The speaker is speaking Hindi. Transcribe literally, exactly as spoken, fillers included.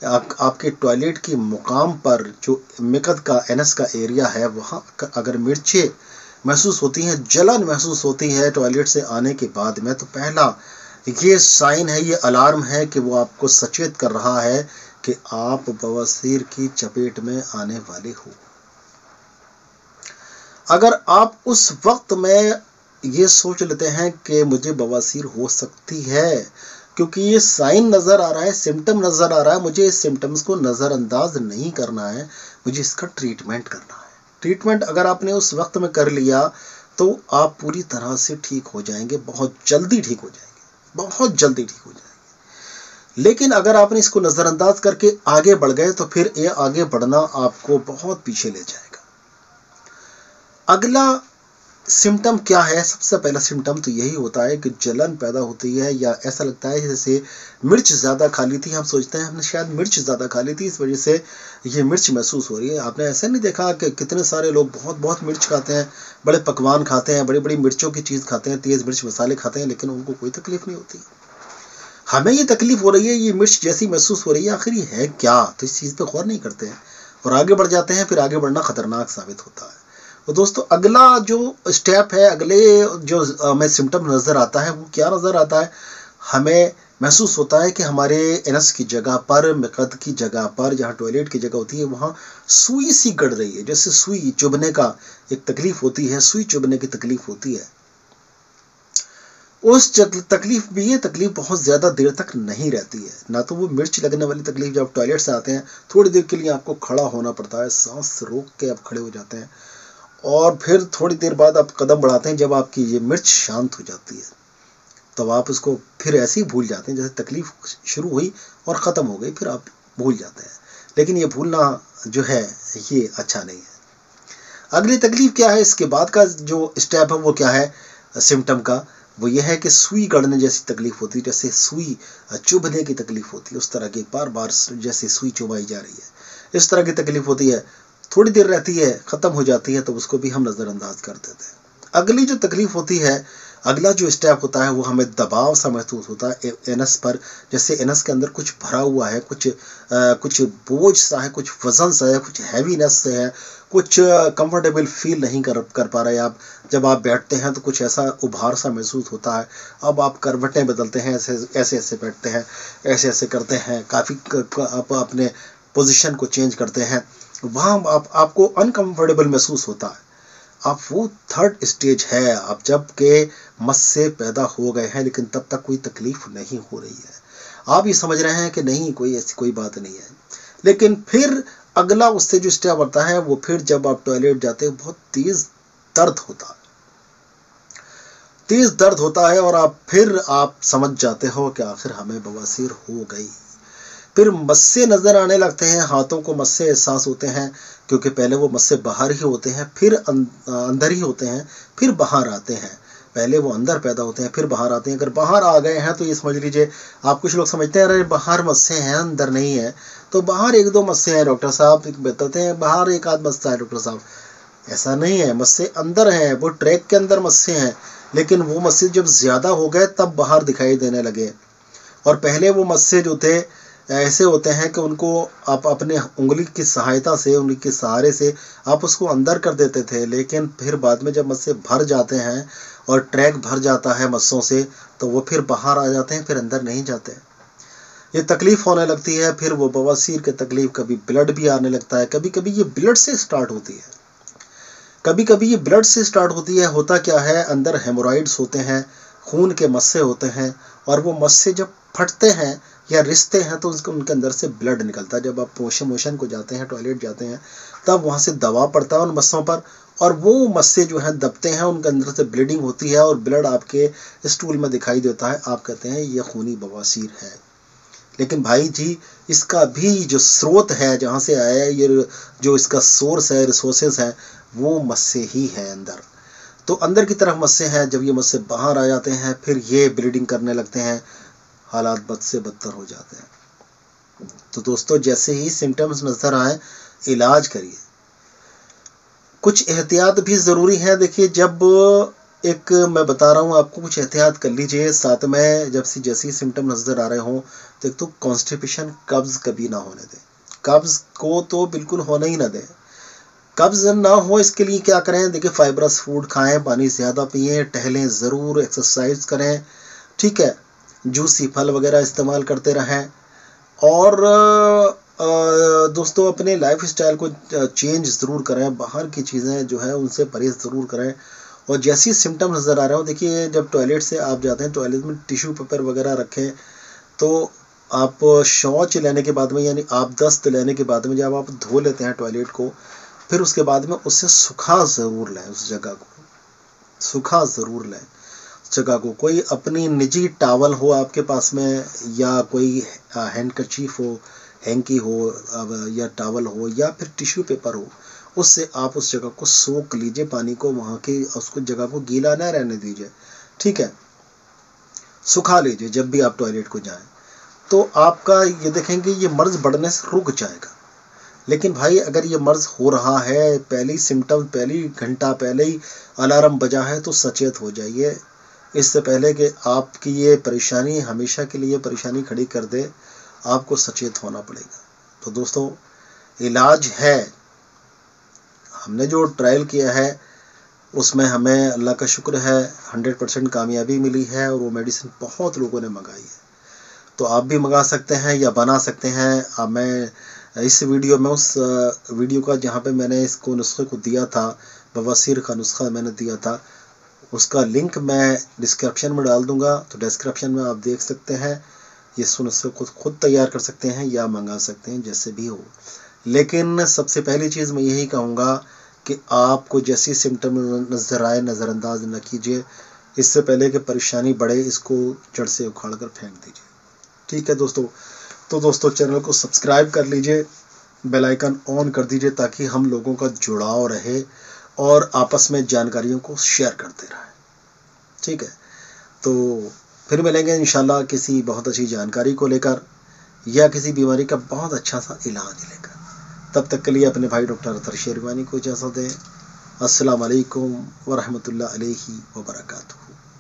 आप, आपके टॉयलेट की मुकाम पर जो मिकद का एनस का एरिया है वहाँ अगर मिर्चें महसूस होती हैं, जलन महसूस होती है टॉयलेट से आने के बाद में, तो पहला ये साइन है, ये अलार्म है कि वो आपको सचेत कर रहा है कि आप बवासीर की चपेट में आने वाले हो। अगर आप उस वक्त में ये सोच लेते हैं कि मुझे बवासीर हो सकती है, क्योंकि ये साइन नज़र आ रहा है, सिम्टम नज़र आ रहा है, मुझे इस सिम्टम्स को नज़रअंदाज नहीं करना है, मुझे इसका ट्रीटमेंट करना है। ट्रीटमेंट अगर आपने उस वक्त में कर लिया तो आप पूरी तरह से ठीक हो जाएंगे, बहुत जल्दी ठीक हो जाएंगे, बहुत जल्दी ठीक हो जाएंगे। लेकिन अगर आपने इसको नज़रअंदाज करके आगे बढ़ गए तो फिर ये आगे बढ़ना आपको बहुत पीछे ले जाएगा। अगला सिम्टम क्या है? सबसे पहला सिम्टम तो यही होता है कि जलन पैदा होती है, या ऐसा लगता है जैसे मिर्च ज़्यादा खा ली थी। हम सोचते हैं हमने शायद मिर्च ज़्यादा खा ली थी, इस वजह से ये मिर्च महसूस हो रही है। आपने ऐसा नहीं देखा कि कितने सारे लोग बहुत बहुत मिर्च खाते हैं, बड़े पकवान खाते हैं, बड़ी बड़ी मिर्चों की चीज़ खाते हैं, तेज़ मिर्च मसाले खाते हैं, लेकिन उनको कोई तकलीफ नहीं होती। हमें ये तकलीफ हो रही है, ये मिर्च जैसी महसूस हो रही है, आखिर ये है क्या? तो इस चीज़ पर गौर नहीं करते हैं और आगे बढ़ जाते हैं। फिर आगे बढ़ना ख़तरनाक साबित होता है। तो दोस्तों, अगला जो स्टेप है, अगले जो हमें सिम्टम नज़र आता है वो क्या नज़र आता है? हमें महसूस होता है कि हमारे एनस की जगह पर, मिकद की जगह पर, जहाँ टॉयलेट की जगह होती है वहाँ सुई सी गड़ रही है, जैसे सुई चुभने का एक तकलीफ होती है, सुई चुभने की तकलीफ होती है। उस तकलीफ भी, ये तकलीफ बहुत ज़्यादा देर तक नहीं रहती है। ना तो वो मिर्च लगने वाली तकलीफ, जब टॉयलेट से आते हैं थोड़ी देर के लिए आपको खड़ा होना पड़ता है, सांस रोक के आप खड़े हो जाते हैं, और फिर थोड़ी देर बाद आप कदम बढ़ाते हैं। जब आपकी ये मिर्च शांत हो जाती है तब आप उसको फिर ऐसे ही भूल जाते हैं जैसे तकलीफ शुरू हुई और ख़त्म हो गई, फिर आप भूल जाते हैं। लेकिन ये भूलना जो है ये अच्छा नहीं है। अगली तकलीफ क्या है? इसके बाद का जो स्टेप है वो क्या है सिम्टम का? वो ये है कि सुई गड़ने जैसी तकलीफ होती है, जैसे सुई चुभने की तकलीफ होती है, उस तरह की बार बार जैसे सुई चुभाई जा रही है, इस तरह की तकलीफ होती है। थोड़ी देर रहती है, ख़त्म हो जाती है, तो उसको भी हम नज़रअंदाज कर देते हैं। अगली जो तकलीफ होती है, अगला जो स्टेप होता है वो हमें दबाव सा महसूस होता है एनस पर, जैसे एनस के अंदर कुछ भरा हुआ है, कुछ आ, कुछ बोझ सा है, कुछ वजन सा है, कुछ हैवीनेस से है, कुछ कंफर्टेबल फील नहीं कर कर पा रहे आप। जब आप बैठते हैं तो कुछ ऐसा उभार सा महसूस होता है। अब आप करवटें बदलते हैं, ऐसे ऐसे ऐसे बैठते हैं, ऐसे ऐसे करते हैं, काफ़ी आप अपने पोजीशन को चेंज करते हैं, वहाँ आप आपको अनकंफर्टेबल महसूस होता है। अब वो थर्ड स्टेज है, अब जब के मस्से पैदा हो गए हैं लेकिन तब तक कोई तकलीफ नहीं हो रही है। आप ये समझ रहे हैं कि नहीं, कोई ऐसी कोई बात नहीं है। लेकिन फिर अगला उससे जो स्टेप आता है वो फिर जब आप टॉयलेट जाते हैं बहुत तेज दर्द होता है, तेज दर्द होता है और आप फिर आप समझ जाते हो कि आखिर हमें बवासीर हो गई। फिर मस्से नज़र आने लगते हैं, हाथों को मस्से एहसास होते हैं, क्योंकि पहले वो मस्से बाहर ही होते हैं, फिर अंदर ही होते हैं, फिर बाहर आते हैं। पहले वो अंदर पैदा होते हैं, फिर बाहर आते हैं। अगर बाहर आ गए हैं तो ये समझ लीजिए, आप कुछ लोग समझते हैं अरे बाहर मस्से हैं अंदर नहीं है, तो बाहर एक दो मस्से हैं डॉक्टर साहब, बताते हैं बाहर एक आध मस्सा है डॉक्टर साहब। ऐसा नहीं है, मस्से अंदर हैं, वो ट्रैक के अंदर मस्से हैं, लेकिन वो मस्से जब ज़्यादा हो गए तब बाहर दिखाई देने लगे। और पहले वो मस्से जो थे ऐसे होते हैं कि उनको आप अपने उंगली की सहायता से, उंगली के सहारे से आप उसको अंदर कर देते थे, लेकिन फिर बाद में जब मस्से भर जाते हैं और ट्रैक भर जाता है मस्सों से, तो वो फिर बाहर आ जाते हैं, फिर अंदर नहीं जाते। ये तकलीफ़ होने लगती है। फिर वो बवासीर की तकलीफ़, कभी ब्लड भी आने लगता है, कभी कभी ये ब्लड से स्टार्ट होती है, कभी कभी ये ब्लड से स्टार्ट होती है। होता क्या है, अंदर हेमोरॉइड्स होते हैं, खून के मस्से होते हैं, और वो मस्से जब फटते हैं या रिश्ते हैं तो उसके उनके अंदर से ब्लड निकलता है। जब आप मोशन मोशन को जाते हैं, टॉयलेट जाते हैं, तब वहाँ से दबाव पड़ता है उन मस्सों पर, और वो मस्से जो हैं दबते हैं, उनके अंदर से ब्लीडिंग होती है और ब्लड आपके स्टूल में दिखाई देता है। आप कहते हैं ये खूनी बवासीर है। लेकिन भाई जी, इसका भी जो स्रोत है, जहाँ से आया है, ये जो इसका सोर्स है, रिसोर्सेज हैं, वो मस्से ही है अंदर। तो अंदर की तरफ मस्से हैं, जब ये मस्से बाहर आ जाते हैं फिर ये ब्लीडिंग करने लगते हैं, हालात बद से बदतर हो जाते हैं। तो दोस्तों, जैसे ही सिम्टम्स नज़र आए, इलाज करिए। कुछ एहतियात भी ज़रूरी है। देखिए, जब एक मैं बता रहा हूँ आपको, कुछ एहतियात कर लीजिए साथ में। जब से जैसे सिम्टम नज़र आ रहे हों तो एक तो कॉन्स्टिपेशन, कब्ज़ कभी ना होने दें, कब्ज़ को तो बिल्कुल होने ही ना दें। कब्ज़ ना हो इसके लिए क्या करें, देखिए फाइबरस फूड खाएं, पानी ज़्यादा पिएं, टहलें ज़रूर, एक्सरसाइज करें, ठीक है, जूसी फल वगैरह इस्तेमाल करते रहें। और आ, दोस्तों अपने लाइफ स्टाइल को चेंज ज़रूर करें, बाहर की चीज़ें जो है उनसे परहेज़ ज़रूर करें। और जैसी सिम्टम नज़र आ रहे हो, देखिए जब टॉयलेट से आप जाते हैं, टॉयलेट में टिश्यू पेपर वगैरह रखें। तो आप शौच लेने के बाद में, यानी आप दस्त लेने के बाद में जब आप धो लेते हैं टॉयलेट को, फिर उसके बाद में उससे सुखा ज़रूर लें, उस जगह को सुखा ज़रूर लें उस जगह को। कोई अपनी निजी टावल हो आपके पास में, या कोई हैंडकरचीफ हो, हैंकी हो, या टावल हो, या फिर टिश्यू पेपर हो, उससे आप उस जगह को सोख लीजिए, पानी को, वहाँ की उसको जगह को गीला ना रहने दीजिए, ठीक है, सुखा लीजिए जब भी आप टॉयलेट को जाएं। तो आपका ये देखेंगे ये मर्ज़ बढ़ने से रुक जाएगा। लेकिन भाई अगर ये मर्ज़ हो रहा है, पहली सिम्टम पहली घंटा पहले ही अलार्म बजा है, तो सचेत हो जाइए, इससे पहले कि आपकी ये परेशानी हमेशा के लिए परेशानी खड़ी कर दे, आपको सचेत होना पड़ेगा। तो दोस्तों इलाज है, हमने जो ट्रायल किया है उसमें हमें अल्लाह का शुक्र है हंड्रेड परसेंट कामयाबी मिली है, और वो मेडिसिन बहुत लोगों ने मंगाई है। तो आप भी मंगा सकते हैं या बना सकते हैं। अब मैं इस वीडियो में उस वीडियो का जहाँ पे मैंने इसको नुस्खे को दिया था, बवासीर का नुस्खा मैंने दिया था, उसका लिंक मैं डिस्क्रिप्शन में डाल दूँगा। तो डिस्क्रिप्शन में आप देख सकते हैं, ये नुस्खे को खुद तैयार कर सकते हैं या मंगा सकते हैं, जैसे भी हो। लेकिन सबसे पहली चीज़ मैं यही कहूँगा कि आपको जैसी सिम्टम नज़र आए नज़रअंदाज न कीजिए, इससे पहले कि परेशानी बढ़े इसको जड़ से उखाड़ कर फेंक दीजिए, ठीक है दोस्तों। तो दोस्तों चैनल को सब्सक्राइब कर लीजिए, बेल आइकन ऑन कर दीजिए, ताकि हम लोगों का जुड़ाव रहे और आपस में जानकारियों को शेयर करते रहें, ठीक है। तो फिर मिलेंगे इंशाल्लाह किसी बहुत अच्छी जानकारी को लेकर, या किसी बीमारी का बहुत अच्छा सा इलाज लेकर। तब तक के लिए अपने भाई डॉक्टर अतर शेरवानी को इजाज़त दें। अस्सलाम वालेकुम व रहमतुल्लाहि व बरकातुहू।